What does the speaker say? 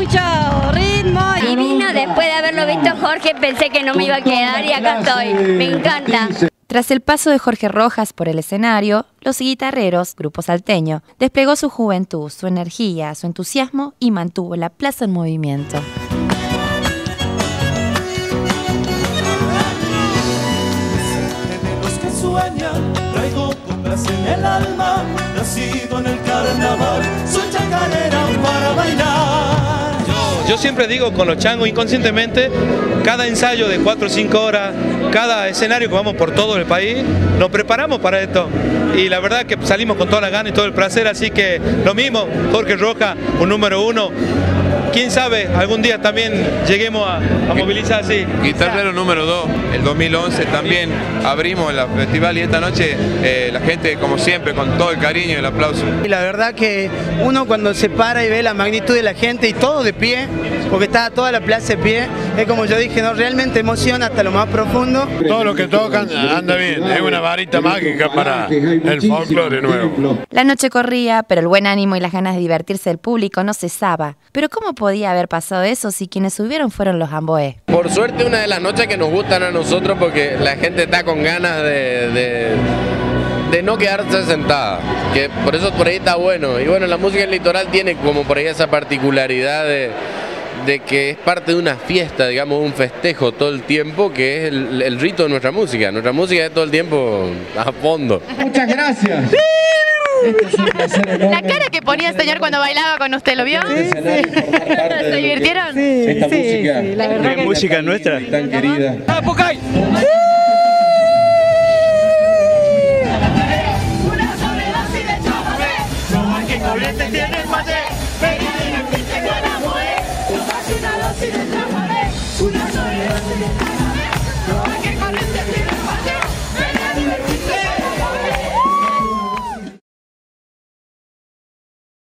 mucho ritmo. Divino, después de haberlo visto Jorge pensé que no me iba a quedar y acá estoy, me encanta. Tras el paso de Jorge Rojas por el escenario, Los Guitarreros, grupo salteño, desplegó su juventud, su energía, su entusiasmo y mantuvo la plaza en movimiento. Traigo coplas en el alma, nacido en el carnaval, soy chacarera para bailar. Yo siempre digo con los changos inconscientemente, cada ensayo de 4 o 5 horas, cada escenario que vamos por todo el país, nos preparamos para esto. Y la verdad que salimos con toda la gana y todo el placer, así que lo mismo, Jorge Rojas, un número 1. Quién sabe, algún día también lleguemos a movilizar así. Guitarrero número 2, el 2011 también abrimos el festival y esta noche la gente como siempre con todo el cariño y el aplauso. Y la verdad que uno cuando se para y ve la magnitud de la gente y todo de pie, porque está toda la plaza de pie, es como yo dije, ¿no? Realmente emociona hasta lo más profundo. Todo lo que tocan anda bien, es una varita mágica para el folclore nuevo. La noche corría, pero el buen ánimo y las ganas de divertirse del público no cesaba. Pero ¿cómo podía haber pasado eso si quienes subieron fueron los Amboé? Por suerte una de las noches que nos gustan a nosotros porque la gente está con ganas de no quedarse sentada, que por eso por ahí está bueno. Y bueno, la música del litoral tiene como por ahí esa particularidad de que es parte de una fiesta, digamos, un festejo todo el tiempo, que es el rito de nuestra música. Nuestra música es todo el tiempo a fondo. Muchas gracias. La cara que ponía el señor cuando bailaba con usted, ¿lo vio? Sí. ¿Se divirtieron? Esta música, la verdad que música nuestra. Tan querida. ¡Apocay! Una sobredosis de chamamé, como el que tiene el mate.